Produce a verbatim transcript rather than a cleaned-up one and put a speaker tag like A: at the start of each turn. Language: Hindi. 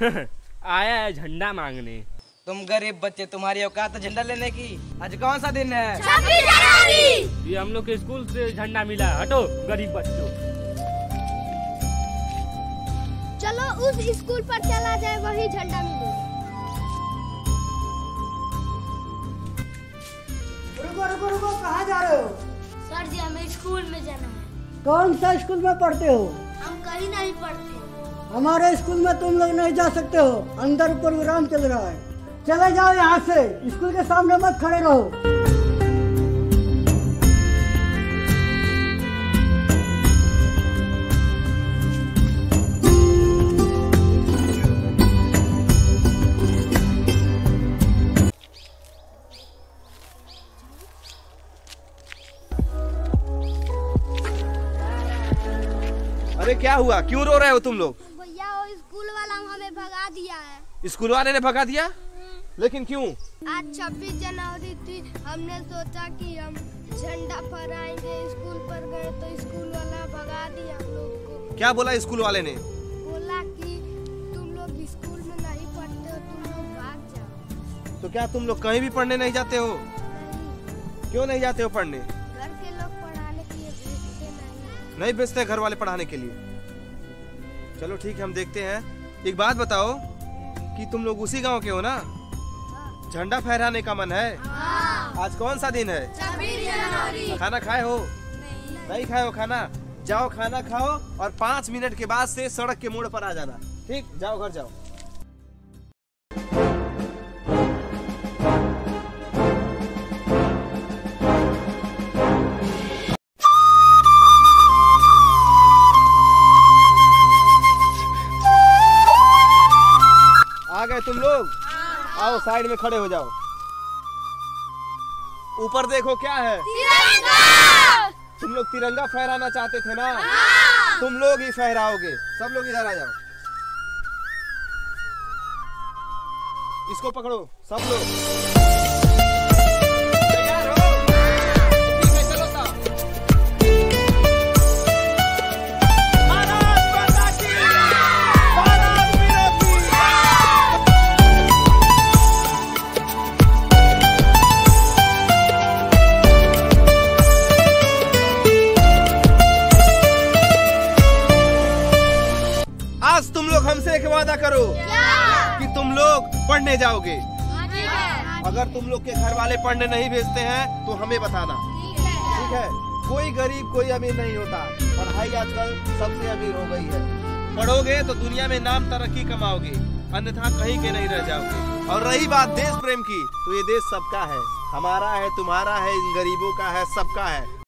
A: आया है झंडा मांगने।
B: तुम गरीब बच्चे, तुम्हारी औकात झंडा लेने की। आज कौन सा दिन है?
C: छब्बीस जनवरी।
A: ये हम लोग के स्कूल से झंडा मिला। हटो गरीब बच्चों।
C: चलो उस स्कूल पर चला जाए, वही झंडा मिले।
D: रुको रुको रुको, कहाँ जा रहे हो?
C: सर जी हमें स्कूल में जाना है।
D: कौन सा स्कूल में पढ़ते हो?
C: हम कहीं नहीं पढ़ते।
D: हमारे स्कूल में तुम लोग नहीं जा सकते हो, अंदर प्रोग्राम चल रहा है। चले जाओ यहाँ से, स्कूल के सामने मत खड़े रहो।
E: अरे क्या हुआ, क्यों रो रहे हो तुम लोग?
C: भैया वो स्कूल वाला हमें भगा दिया है।
E: स्कूल वाले ने भगा दिया? लेकिन क्यों?
C: आज छब्बीस जनवरी थी, हमने सोचा कि हम झंडा फहराएंगे। स्कूल पर गए तो स्कूल वाला भगा दिया हम लोग को।
E: क्या बोला स्कूल वाले ने?
C: बोला कि तुम लोग स्कूल में नहीं पढ़ते हो, तुम लोग भाग जाओ।
E: तो क्या तुम लोग कहीं भी पढ़ने नहीं जाते हो?
C: नहीं,
E: क्यों नहीं जाते हो पढ़ने?
C: घर के लोग पढ़ाने के लिए भेजते नहीं।
E: नहीं भेजते घर वाले पढ़ाने के लिए? चलो ठीक है, हम देखते हैं। एक बात बताओ कि तुम लोग उसी गांव के हो ना? झंडा फहराने का मन है?
C: हाँ।
E: आज कौन सा दिन है?
C: छब्बीस जनवरी।
E: खाना खाए हो? नहीं, नहीं खाए हो खाना? जाओ खाना खाओ और पाँच मिनट के बाद से सड़क के मोड़ पर आ जाना। ठीक, जाओ घर जाओ। आ गए तुम लोग? आओ साइड में खड़े हो जाओ। ऊपर देखो क्या है?
C: तिरंगा।
E: तुम लोग तिरंगा फहराना चाहते थे ना? हाँ। तुम लोग ही फहराओगे। सब लोग इधर आ जाओ। इसको पकड़ो सब लोग। तैयार हो? ठीक है, चलो साहब। भारत माता की जय। भारत वीरों की आज तुम लोग हमसे एक वादा करो कि तुम लोग पढ़ने जाओगे। अगर तुम लोग के घर वाले पढ़ने नहीं भेजते हैं तो हमें बताना। ठीक है? कोई गरीब कोई अमीर नहीं होता, पढ़ाई आजकल सबसे अमीर हो गई है। पढ़ोगे तो दुनिया में नाम तरक्की कमाओगे, अन्यथा कहीं के नहीं रह जाओगे। और रही बात देश प्रेम की, तो ये देश सबका है, हमारा है, तुम्हारा है, इन गरीबों का है, सबका है।